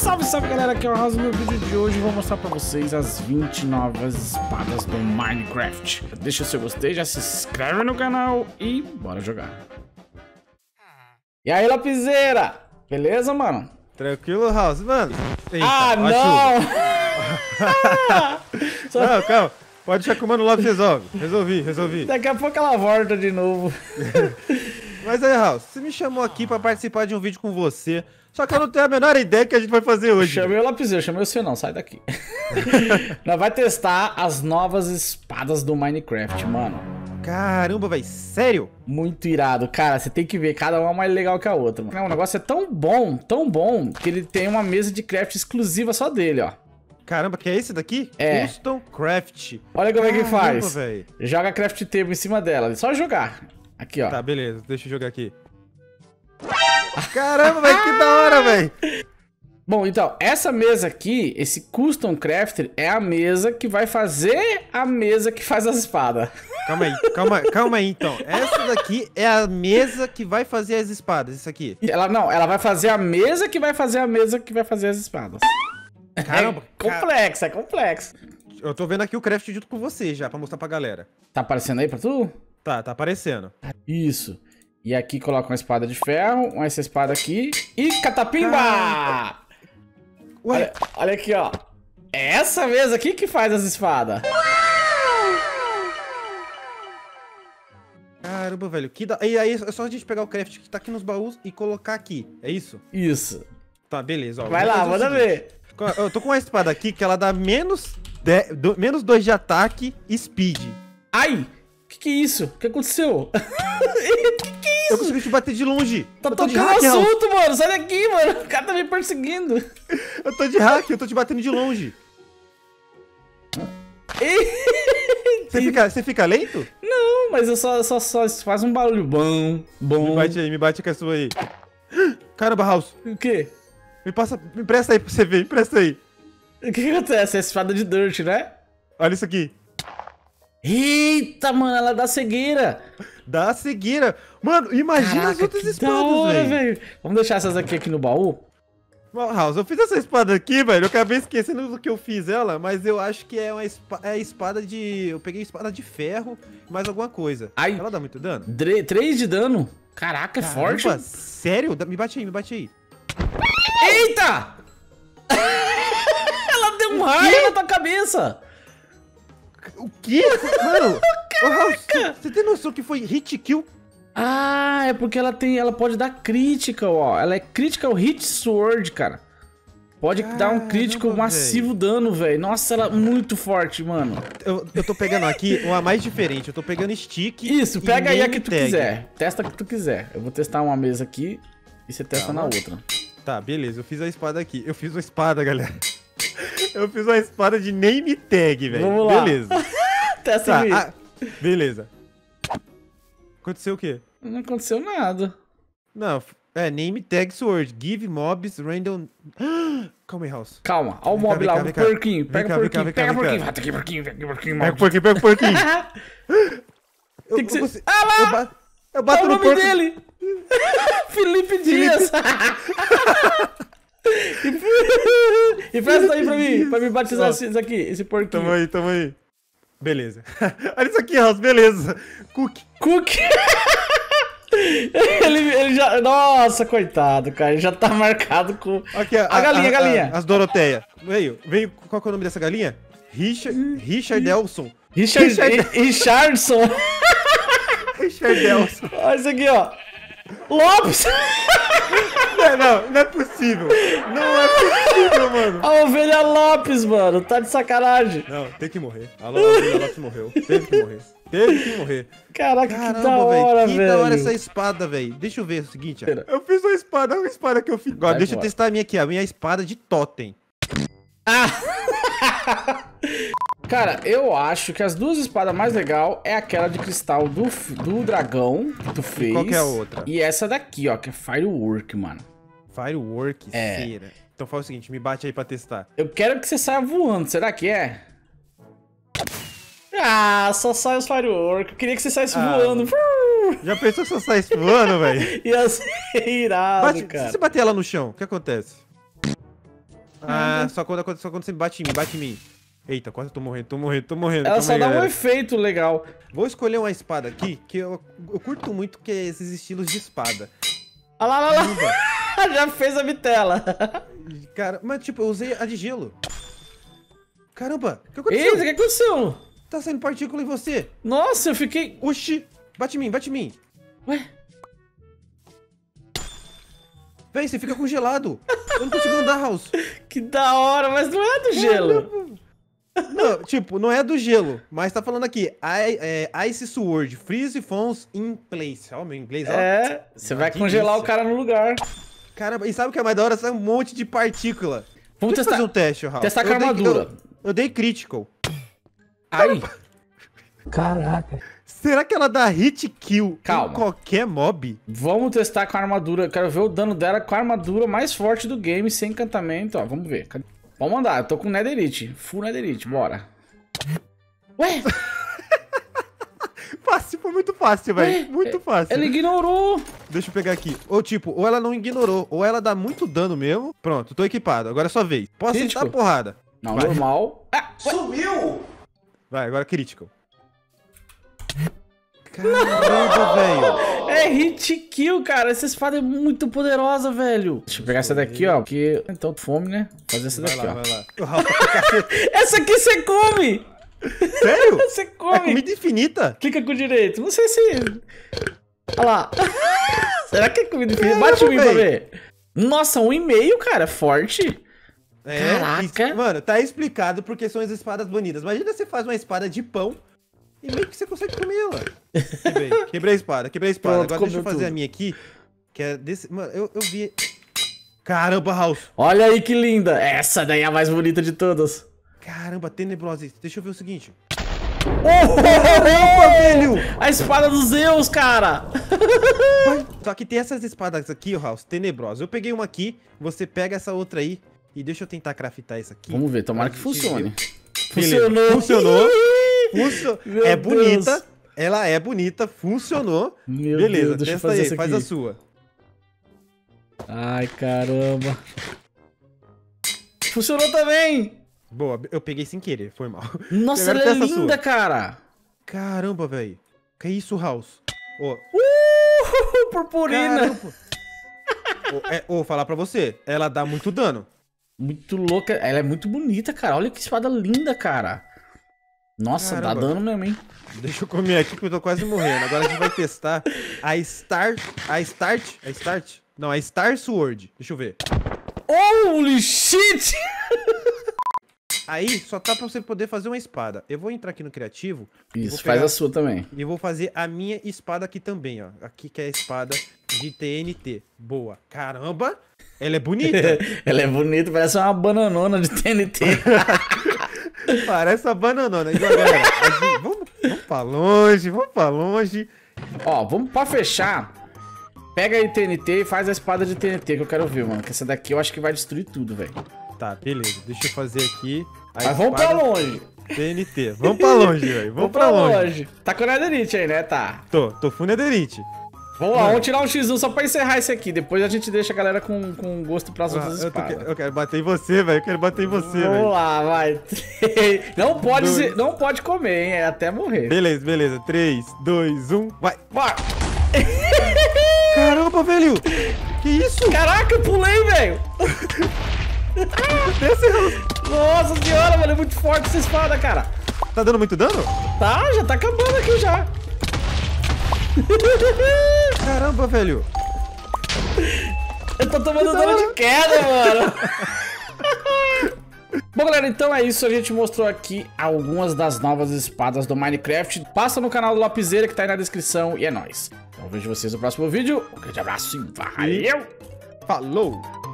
Salve, salve galera, aqui é o House. No vídeo de hoje eu vou mostrar pra vocês as 20 novas espadas do Minecraft. Deixa o seu gostei, já se inscreve no canal e bora jogar. E aí, lapiseira? Beleza, mano? Tranquilo, House? Mano, eita, ah, não! Não, calma. Pode deixar que o Mano Lopes resolve. Resolvi. Daqui a pouco ela volta de novo. Mas aí, House, você me chamou aqui pra participar de um vídeo com você. Só que eu não tenho a menor ideia do que a gente vai fazer hoje. Chamei o lapiseiro, chamei você não, sai daqui. Nós vai testar as novas espadas do Minecraft, mano. Caramba, velho, sério? Muito irado, cara, você tem que ver, cada uma mais legal que a outra, mano. O negócio é tão bom, que ele tem uma mesa de craft exclusiva só dele, ó. Caramba, que é esse daqui? É. Custom Craft. Olha como é que faz. Véio. Joga craft table em cima dela, só jogar. Aqui, ó. Tá, beleza, deixa eu jogar aqui. Caramba, velho, que da hora, velho. Bom, então, essa mesa aqui, esse Custom Crafter, é a mesa que vai fazer a mesa que faz as espadas. Calma aí, então. Essa daqui é a mesa que vai fazer as espadas, isso aqui. Ela vai fazer a mesa que vai fazer a mesa que vai fazer as espadas. Caramba, é complexo. Eu tô vendo aqui o craft junto com você já, pra mostrar pra galera. Tá aparecendo aí pra tu? Tá aparecendo. Isso. E aqui coloca uma espada de ferro, essa espada aqui e catapimba! Caramba. Ué? Olha aqui, ó. É essa mesa aqui que faz as espadas. Caramba, velho. E aí é só a gente pegar o craft que tá aqui nos baús e colocar aqui. É isso? Isso. Tá, beleza. Ó, vai lá, manda ver. Eu tô com uma espada aqui que ela dá menos 2 de ataque e speed. Ai! Que é isso? O que aconteceu? Que é isso? Eu consegui te bater de longe. Tá tocando assunto, mano. Sai daqui, mano. O cara tá me perseguindo. Eu tô de hack, eu tô te batendo de longe. Você fica lento? Não, mas eu só faz um barulho bom. Me bate com a sua aí. Caramba, House. O quê? Me empresta aí pra você ver, empresta aí. O que acontece? É espada de dirt, né? Olha isso aqui. Eita, mano, ela dá cegueira. Dá cegueira. Mano, imagina as outras espadas, velho. Vamos deixar essas aqui no baú? House, eu fiz essa espada aqui, velho. Eu acabei esquecendo do que eu fiz ela, mas eu acho que é a espada de... Eu peguei espada de ferro e mais alguma coisa. Ai, ela dá muito dano? 3 de dano? Caraca, é forte. Sério? Me bate aí. Eita! Ela deu um raio na tua cabeça. O quê? Mano, você tem noção que foi hit kill? Ah, é porque ela pode dar critical, ó. Ela é critical hit sword, cara. Pode dar um critical massivo dano, velho. Nossa, ela é muito forte, mano. Eu tô pegando aqui uma mais diferente. Eu tô pegando stick. Isso, pega aí a que tu quiser. Testa a que tu quiser. Eu vou testar uma mesa aqui e você testa na outra. Tá, beleza. Eu fiz a espada aqui. Eu fiz uma espada, galera. Eu fiz uma espada de name tag, velho. Vamos lá. Beleza. Testa aí. Beleza. Aconteceu o quê? Não aconteceu nada. Não, name tag sword. Give mobs random... Calma aí, House. Calma, olha o mob lá, o porquinho. Pega o porquinho, pega o porquinho. Vai aqui, porquinho, pega o porquinho. Ah lá! Eu bato no nome dele. Felipe Dias. E presta aí pra me batizar isso aqui, esse porquinho. Tamo aí. Beleza. Olha isso aqui, House, beleza. Cook. ele já... Nossa, coitado, cara. Ele já tá marcado com... Aqui, a galinha. As Doroteia. Veio. Qual que é o nome dessa galinha? Richard Elson. Richardson. Richard Elson. Olha isso aqui, ó. Lopes. Não é possível. Não é possível, mano. A ovelha Lopes, mano. Tá de sacanagem. Não, tem que morrer. A ovelha Lopes morreu. Teve que morrer. Caraca, que da hora, velho. Que da hora essa espada, velho. Deixa eu ver o seguinte, ó. Eu fiz uma espada que eu fiz. Agora, deixa eu testar a minha aqui, a minha espada de totem. Cara, eu acho que as duas espadas mais legais é aquela de cristal do dragão que tu fez. E qual que é a outra? E essa daqui, ó, que é Firework, mano. Firework, cera. Então faz o seguinte, me bate aí pra testar. Eu quero que você saia voando, será que é? Ah, só sai os Firework. Eu queria que você saísse voando. Já pensou se eu saísse voando, velho? Ia ser irado, cara. Se você bater ela no chão, o que acontece? Ah, só quando você bate em mim. Eita, quase tô morrendo. Ela só dá um efeito legal. Vou escolher uma espada aqui, que eu curto muito que é esses estilos de espada. Olha lá. Já fez a vitela. Cara, mas tipo, eu usei a de gelo. Caramba, o que aconteceu? Eita, o que aconteceu? Tá saindo partícula em você. Nossa, eu fiquei... Oxi, bate em mim. Ué? Véi, você fica congelado. Eu não consigo andar, House. Que da hora, mas não é do gelo. Não, tipo, não é do gelo, mas tá falando aqui, Ice Sword, Freeze Phones in place. Ó, meu inglês, ó. É, você vai congelar o cara no lugar. Caramba, e sabe o que é mais da hora? Sai um monte de partícula. Vamos Deixa eu fazer um teste, Raul. Testar com a armadura. Eu dei critical. Ai. Caraca. Será que ela dá hit kill Calma. em qualquer mob? Vamos testar com a armadura. Eu quero ver o dano dela com a armadura mais forte do game, sem encantamento. Ó, vamos ver. Vamos mandar. Eu tô com Netherite. Full Netherite. Bora. Ué? Fácil, foi muito fácil, velho. Muito fácil. Ele ignorou. Deixa eu pegar aqui. Ou tipo, ou ela não ignorou, ou ela dá muito dano mesmo. Pronto, tô equipado. Agora é sua vez. Posso sentar a porrada. Não, vai. normal. Ah, Sumiu! Vai, agora critical. Caramba, velho. é hit kill, cara. Essa espada é muito poderosa, velho. Deixa eu pegar essa daqui, ó. Porque então fome, né? Fazer essa daqui, ó. Vai lá. Essa aqui você come. Sério? Você come. É comida infinita? Clica com o direito. Não sei se... Olha lá. Será que é comida infinita? Bate em mim pra ver. Nossa, 1,5, cara. Forte. É, Caraca. Mano, tá explicado porque são as espadas banidas. Imagina você faz uma espada de pão e meio que você consegue comer ela. Quebrei a espada. Pronto, agora deixa eu fazer tudo. a minha aqui, que é desse... Mano, eu vi... Caramba, House. Olha aí que linda. Essa daí é a mais bonita de todas. Caramba, tenebrosa. Deixa eu ver o seguinte. Opa, velho! A espada dos Zeus, cara! Só que tem essas espadas aqui, House, tenebrosas. Eu peguei uma aqui, você pega essa outra aí. E deixa eu tentar craftar isso aqui. Vamos ver, tomara que funcione. Beleza. Funcionou. Meu É Deus. bonita. Ela é bonita, funcionou. Meu Beleza, Deus, deixa eu testa fazer aí, isso faz aqui. a sua. Ai, caramba. Funcionou também! Boa, eu peguei sem querer, foi mal. Nossa, Agora ela é testa a linda, sua. cara! Caramba, velho. Que isso, House? Ó, Purpurina! Falar pra você, ela dá muito dano. Muito louca. Ela é muito bonita, cara. Olha que espada linda, cara. Nossa, Caramba. dá dano mesmo, hein? Deixa eu comer aqui porque eu tô quase morrendo. Agora a gente vai testar a Star Sword. Deixa eu ver. Holy shit! Aí só tá pra você poder fazer uma espada. Eu vou entrar aqui no criativo. Isso, faz a sua também. E vou fazer a minha espada aqui também, ó. Aqui que é a espada de TNT. Boa. Caramba, ela é bonita. Ela é bonita, parece uma bananona de TNT. Parece uma bananona. Igual, galera, vamos pra longe. Ó, vamos pra fechar. Pega aí TNT e faz a espada de TNT que eu quero ver, mano. Que essa daqui eu acho que vai destruir tudo, velho. Tá, beleza. Deixa eu fazer aqui. Mas vamos pra longe. TNT. Vamos pra longe, velho. Vamos pra longe. Tá com Netherite aí, né? Tá. Tô full Netherite. Vamos lá, vamos tirar um X1 só pra encerrar esse aqui. Depois a gente deixa a galera com gosto pras outras espadas. Eu quero bater em você, velho. Vamos lá, vai. Não pode comer, hein? É até morrer. Beleza. 3, 2, 1, vai. Bora. Caramba, velho. Que isso? Caraca, eu pulei, velho. Nossa senhora, mano. É muito forte essa espada, cara. Tá dando muito dano? Tá, já tá acabando aqui já. Caramba, velho. Eu tô tomando dano de queda, mano. Bom, galera, então é isso. A gente mostrou aqui algumas das novas espadas do Minecraft. Passa no canal do Lapiseira que tá aí na descrição e é nóis. Então eu vejo vocês no próximo vídeo. Um grande abraço e valeu! Falou!